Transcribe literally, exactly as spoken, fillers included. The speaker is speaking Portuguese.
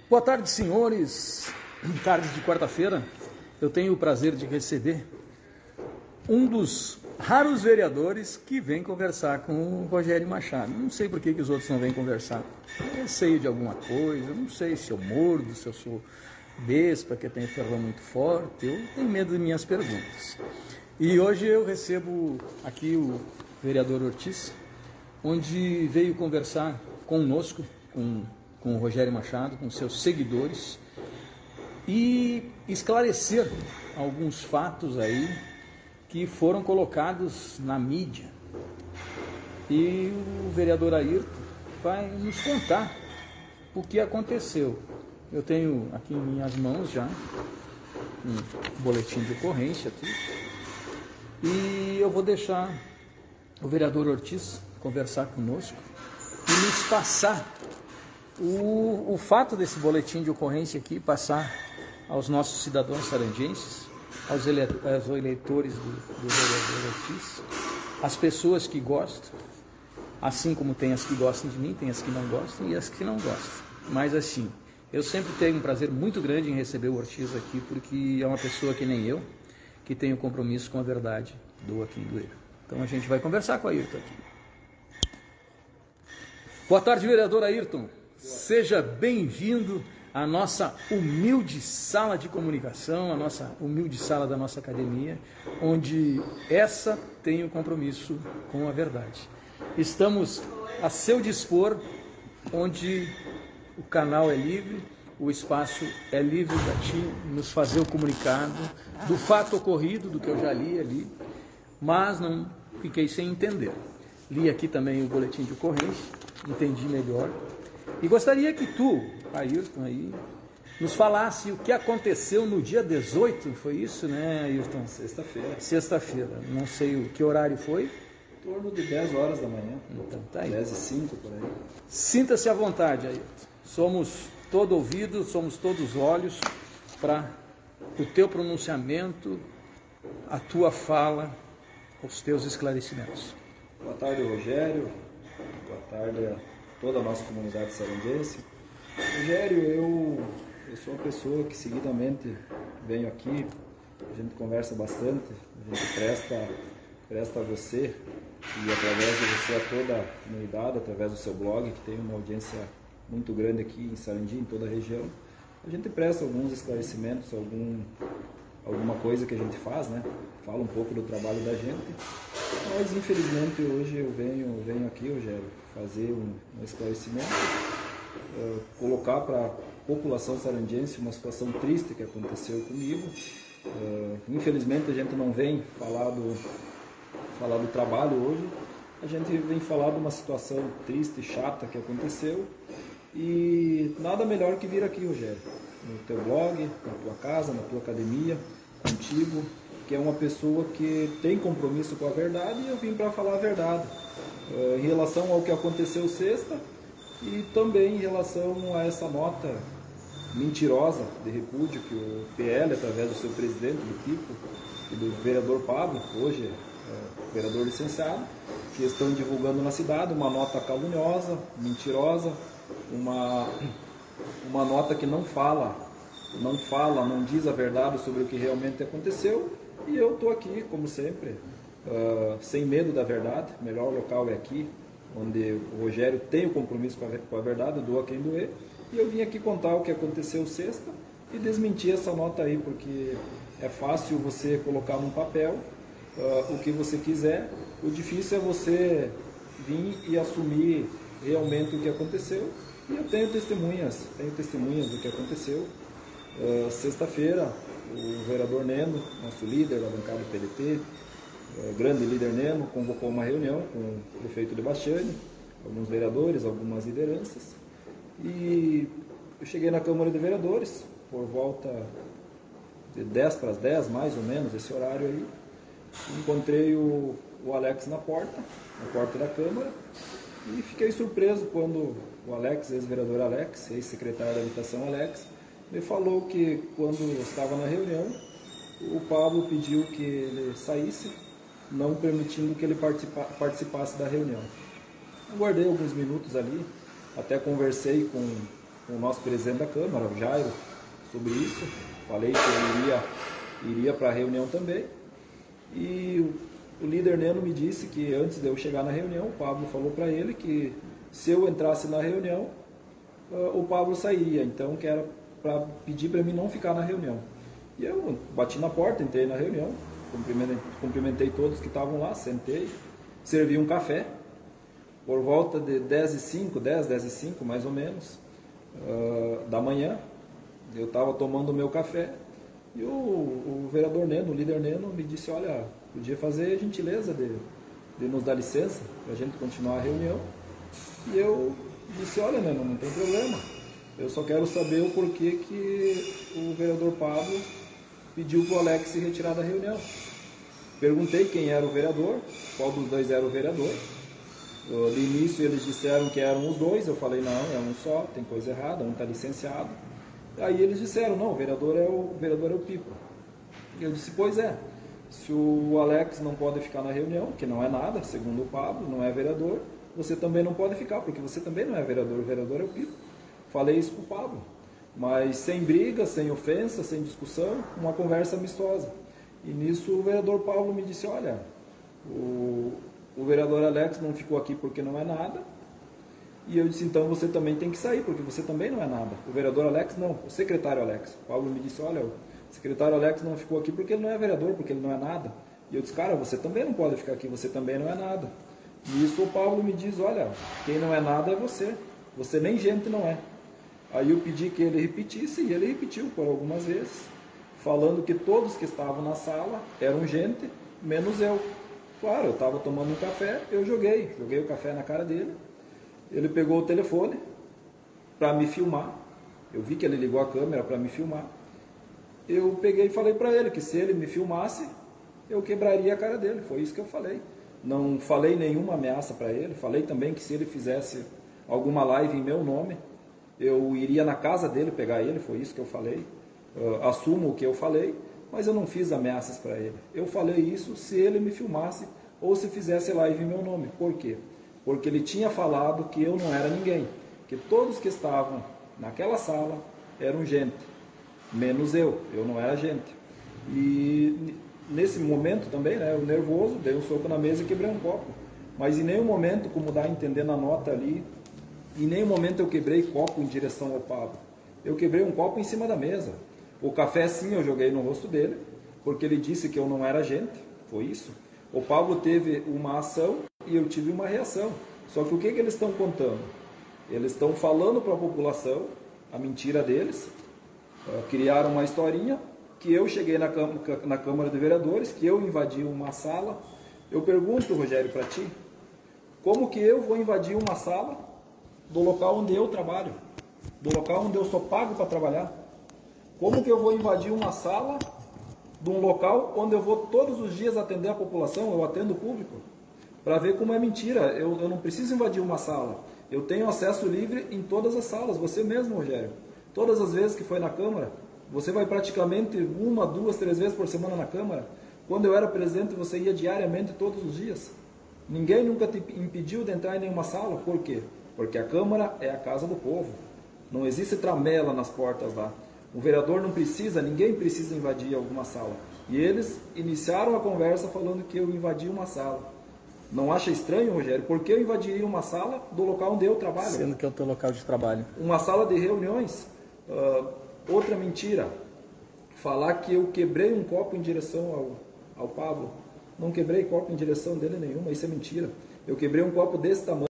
Boa tarde, senhores. Tarde de quarta-feira, eu tenho o prazer de receber um dos raros vereadores que vem conversar com o Rogério Machado. Não sei por que, que os outros não vêm conversar. Eu receio de alguma coisa, não sei se eu mordo, se eu sou besta, que eu tenho ferrão muito forte, eu tenho medo de minhas perguntas. E hoje eu recebo aqui o vereador Ortiz, onde veio conversar conosco, com, com o Rogério Machado, com seus seguidores, e esclarecer alguns fatos aí que foram colocados na mídia. E o vereador Ayrton vai nos contar o que aconteceu. Eu tenho aqui em minhas mãos já um boletim de ocorrência aqui, e eu vou deixar o vereador Ortiz conversar conosco e nos passar o, o fato desse boletim de ocorrência aqui, passar aos nossos cidadãos sarandienses, aos, ele, aos eleitores do, do vereador Ortiz, as pessoas que gostam, assim como tem as que gostam de mim, tem as que não gostam e as que não gostam. Mas assim, eu sempre tenho um prazer muito grande em receber o Ortiz aqui, porque é uma pessoa que nem eu, que tem um compromisso com a verdade, do aqui e do erro. Então a gente vai conversar com o Ayrton aqui. Boa tarde, vereador Ayrton. Seja bem-vindo à nossa humilde sala de comunicação, a nossa humilde sala da nossa academia, onde essa tem um compromisso com a verdade. Estamos a seu dispor, onde o canal é livre, o espaço é livre para ti nos fazer o comunicado do fato ocorrido, do que eu já li ali, mas não fiquei sem entender. Li aqui também o boletim de ocorrência, entendi melhor. E gostaria que tu, Ayrton, aí, nos falasse o que aconteceu no dia dezoito, foi isso, né, Ayrton? Sexta-feira. Sexta-feira. Não sei o que horário foi. Em torno de dez horas da manhã. Então, tá aí. dez e cinco, por aí. Sinta-se à vontade, Ayrton. Somos todo ouvido, somos todos olhos para o teu pronunciamento, a tua fala, os teus esclarecimentos. Boa tarde, Rogério. Boa tarde a toda a nossa comunidade sarandense. Rogério, eu, eu sou uma pessoa que seguidamente venho aqui, a gente conversa bastante, a gente presta, presta a você e através de você a toda a comunidade, através do seu blog, que tem uma audiência muito grande aqui em Sarandi, em toda a região. A gente presta alguns esclarecimentos, algum, alguma coisa que a gente faz, né? Fala um pouco do trabalho da gente. Mas infelizmente hoje eu venho, venho aqui, Rogério, fazer um, um esclarecimento, uh, colocar para a população sarandiense uma situação triste que aconteceu comigo. Uh, infelizmente a gente não vem falar do, falar do trabalho hoje, a gente vem falar de uma situação triste, chata que aconteceu. E nada melhor que vir aqui, Rogério, no teu blog, na tua casa, na tua academia, contigo, que é uma pessoa que tem compromisso com a verdade, e eu vim para falar a verdade uh, em relação ao que aconteceu sexta e também em relação a essa nota mentirosa de repúdio que o P L, através do seu presidente, do Kiko, e do vereador Pablo, hoje é, vereador licenciado, que estão divulgando na cidade uma nota caluniosa, mentirosa, uma, uma nota que não fala, não fala, não diz a verdade sobre o que realmente aconteceu. E eu estou aqui, como sempre, uh, sem medo da verdade. O melhor local é aqui, onde o Rogério tem o compromisso com a, com a verdade, doa quem doer. E eu vim aqui contar o que aconteceu sexta e desmentir essa nota aí, porque é fácil você colocar num papel uh, o que você quiser. O difícil é você vir e assumir realmente o que aconteceu. E eu tenho testemunhas, tenho testemunhas do que aconteceu. Uh, sexta-feira, o vereador Neno, nosso líder da bancada do P D T, uh, grande líder Neno, convocou uma reunião com o prefeito de Bastiani, alguns vereadores, algumas lideranças. E eu cheguei na Câmara de Vereadores, por volta de dez para as dez, mais ou menos, esse horário aí. Encontrei o, o Alex na porta, na porta da Câmara, e fiquei surpreso quando o Alex, ex-vereador Alex, ex-secretário da Habitação Alex, me falou que quando estava na reunião, o Pablo pediu que ele saísse, não permitindo que ele participa, participasse da reunião. Aguardei alguns minutos ali, até conversei com, com o nosso presidente da Câmara, o Jairo, sobre isso. Falei que eu iria, iria para a reunião também. E o, o líder Neno me disse que antes de eu chegar na reunião, o Pablo falou para ele que se eu entrasse na reunião, uh, o Pablo sairia. Então, que era para pedir para mim não ficar na reunião. E eu bati na porta, entrei na reunião, cumprimentei, cumprimentei todos que estavam lá, sentei, servi um café. Por volta de dez e cinco, dez, dez e cinco mais ou menos, uh, da manhã, eu estava tomando o meu café e o, o vereador Neno, o líder Neno, me disse, olha, podia fazer a gentileza de, de nos dar licença para a gente continuar a reunião. E eu disse, olha, Neno, não tem problema, eu só quero saber o porquê que o vereador Pablo pediu para o Alex se retirar da reunião. Perguntei quem era o vereador, qual dos dois era o vereador. De início eles disseram que eram os dois, eu falei, não, é um só, tem coisa errada, um está licenciado. Aí eles disseram, não, o vereador é o, o vereador é o Pipa. E eu disse, pois é, se o Alex não pode ficar na reunião, que não é nada, segundo o Pablo, não é vereador, você também não pode ficar, porque você também não é vereador, o vereador é o Pipa. Falei isso para o Pablo, mas sem briga, sem ofensa, sem discussão, uma conversa amistosa. E nisso o vereador Pablo me disse, olha, o, o vereador Alex não ficou aqui porque não é nada. E eu disse, então você também tem que sair, porque você também não é nada. O vereador Alex não, o secretário Alex. O Pablo me disse, olha, o secretário Alex não ficou aqui porque ele não é vereador, porque ele não é nada. E eu disse, cara, você também não pode ficar aqui, você também não é nada. E isso o Pablo me diz, olha, quem não é nada é você, você nem gente não é. Aí eu pedi que ele repetisse e ele repetiu por algumas vezes, falando que todos que estavam na sala eram gente, menos eu. Claro, eu estava tomando um café, eu joguei, joguei o café na cara dele. Ele pegou o telefone para me filmar. Eu vi que ele ligou a câmera para me filmar. Eu peguei e falei para ele que se ele me filmasse, eu quebraria a cara dele. Foi isso que eu falei. Não falei nenhuma ameaça para ele. Falei também que se ele fizesse alguma live em meu nome, eu iria na casa dele pegar ele. Foi isso que eu falei. Uh, assumo o que eu falei, mas eu não fiz ameaças para ele. Eu falei isso se ele me filmasse ou se fizesse live em meu nome. Por quê? Porque ele tinha falado que eu não era ninguém, que todos que estavam naquela sala eram gente, menos eu, eu não era gente. E nesse momento também, né, eu nervoso, dei um soco na mesa e quebrei um copo. Mas em nenhum momento, como dá a entender na nota ali, em nenhum momento eu quebrei copo em direção ao Pablo. Eu quebrei um copo em cima da mesa. O café sim eu joguei no rosto dele, porque ele disse que eu não era gente, foi isso. O Pablo teve uma ação e eu tive uma reação. Só que o que, que eles estão contando? Eles estão falando para a população a mentira deles, uh, criaram uma historinha, que eu cheguei na, na Câmara de Vereadores, que eu invadi uma sala. Eu pergunto, Rogério, para ti, como que eu vou invadir uma sala do local onde eu trabalho, do local onde eu sou pago para trabalhar? Como que eu vou invadir uma sala de um local onde eu vou todos os dias atender a população, eu atendo o público? Para ver como é mentira, eu, eu não preciso invadir uma sala. Eu tenho acesso livre em todas as salas, você mesmo, Rogério. Todas as vezes que foi na Câmara, você vai praticamente uma, duas, três vezes por semana na Câmara. Quando eu era presidente, você ia diariamente, todos os dias. Ninguém nunca te impediu de entrar em nenhuma sala. Por quê? Porque a Câmara é a casa do povo. Não existe tramela nas portas lá. O vereador não precisa, ninguém precisa invadir alguma sala. E eles iniciaram a conversa falando que eu invadi uma sala. Não acha estranho, Rogério? Por que eu invadiria uma sala do local onde eu trabalho? Sendo que é o teu local de trabalho. Uma sala de reuniões. Uh, outra mentira. Falar que eu quebrei um copo em direção ao, ao Pablo. Não quebrei copo em direção dele nenhuma, isso é mentira. Eu quebrei um copo desse tamanho.